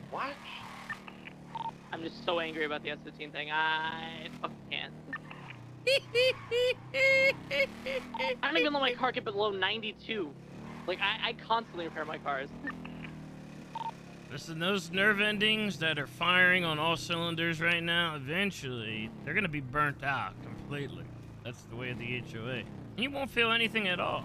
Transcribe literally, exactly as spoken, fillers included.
What? I'm just so angry about the S fifteen thing. I fucking can't. I don't even let my car get below ninety-two. Like, I, I constantly repair my cars. Listen, those nerve endings that are firing on all cylinders right now, eventually, they're gonna be burnt out completely. That's the way of the H O A. And you won't feel anything at all.